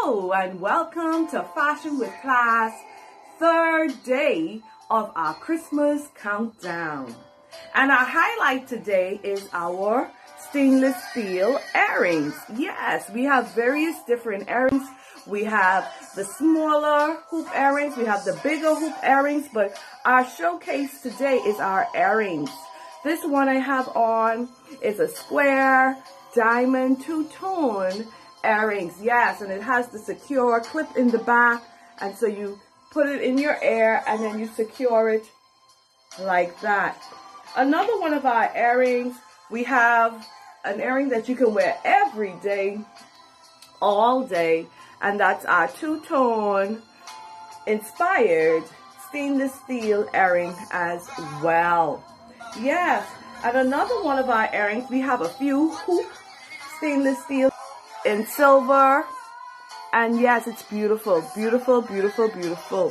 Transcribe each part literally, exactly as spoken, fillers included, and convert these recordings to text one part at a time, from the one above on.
Hello and welcome to Fashion with Class, third day of our Christmas countdown. And our highlight today is our stainless steel earrings. Yes, we have various different earrings. We have the smaller hoop earrings, we have the bigger hoop earrings, but our showcase today is our earrings. This one I have on is a square diamond two-tone earrings. Yes, and it has the secure clip in the back, and so you put it in your ear and then you secure it like that. Another one of our earrings, we have an earring that you can wear every day, all day, and that's our two-tone inspired stainless steel earring as well. Yes, and another one of our earrings, we have a few hoop stainless steel in silver, and yes, it's beautiful, beautiful, beautiful, beautiful.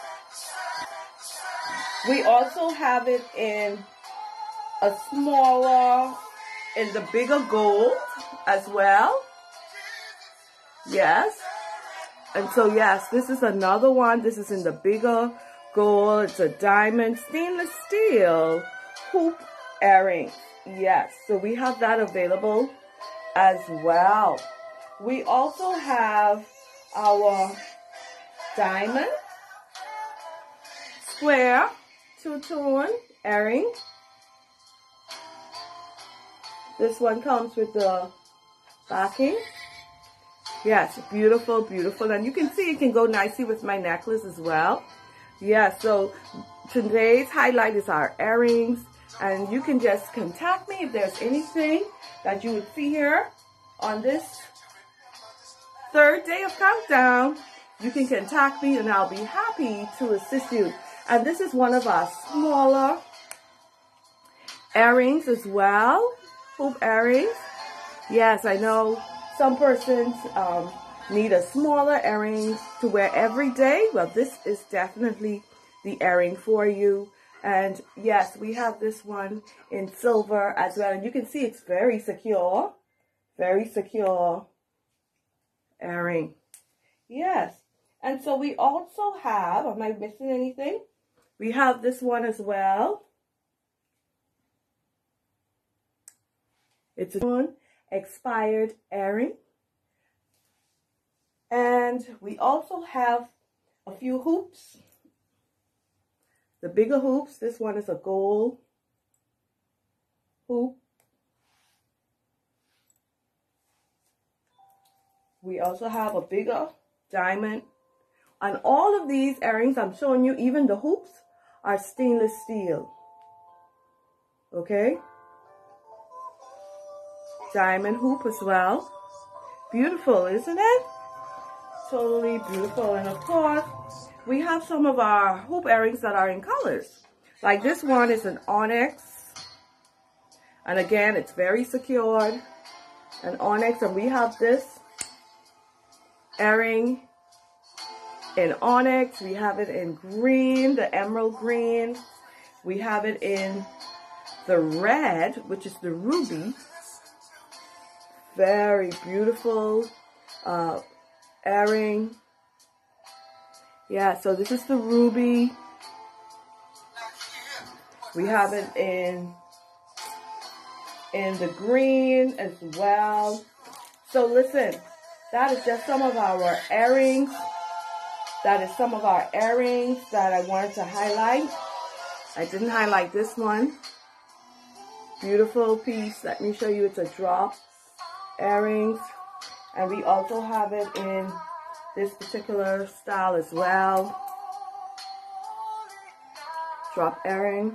We also have it in a smaller, in the bigger gold as well. Yes, and so yes, this is another one. This is in the bigger gold. It's a diamond stainless steel hoop earring. Yes, so we have that available as well. We also have our diamond square two-tone earring. This one comes with the backing. Yes, beautiful, beautiful. And you can see it can go nicely with my necklace as well. Yeah, so today's highlight is our earrings. And you can just contact me if there's anything that you would see here on this third day of countdown. You can contact me and I'll be happy to assist you. And this is one of our smaller earrings as well, hoop earrings. Yes, I know some persons um, need a smaller earring to wear every day. Well, this is definitely the earring for you. And yes, we have this one in silver as well. And you can see it's very secure, very secure earring. Yes. And so we also have, am I missing anything? We have this one as well. It's a expired earring. And we also have a few hoops. The bigger hoops, this one is a gold hoop. We also have a bigger diamond. And all of these earrings I'm showing you, even the hoops, are stainless steel. Okay? Diamond hoop as well. Beautiful, isn't it? Totally beautiful. And of course, we have some of our hoop earrings that are in colors. Like this one is an onyx. And again, it's very secured. An onyx. And we have this earring in onyx. We have it in green, the emerald green. We have it in the red, which is the ruby. Very beautiful uh, earring. Yeah, so this is the ruby. We have it in, in the green as well. So listen, that is just some of our earrings. That is some of our earrings that I wanted to highlight. I didn't highlight this one. Beautiful piece. Let me show you. It's a drop earrings. And we also have it in this particular style as well. Drop earring.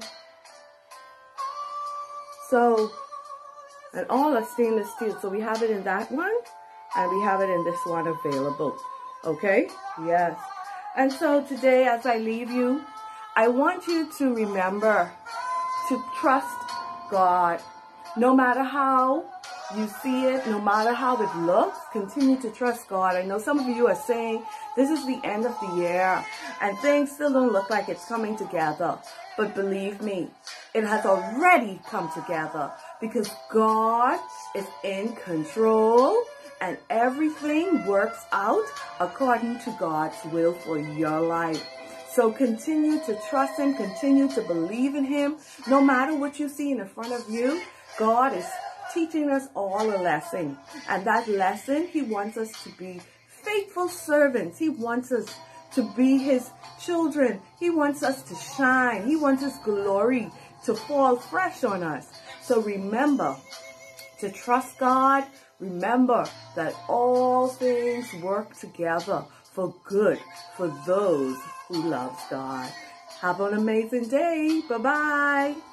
So, and all are stainless steel. So we have it in that one, and we have it in this one available. Okay? Yes. And so today, as I leave you, I want you to remember to trust God. No matter how you see it, no matter how it looks, continue to trust God. I know some of you are saying, this is the end of the year, and things still don't look like it's coming together. But believe me, it has already come together because God is in control and everything works out according to God's will for your life. So continue to trust him, continue to believe in him. No matter what you see in the front of you, God is teaching us all a lesson. And that lesson, he wants us to be faithful servants. He wants us to be his children. He wants us to shine. He wants his glory to fall fresh on us. So remember to trust God. Remember that all things work together for good for those who loves God. Have an amazing day. Bye-bye.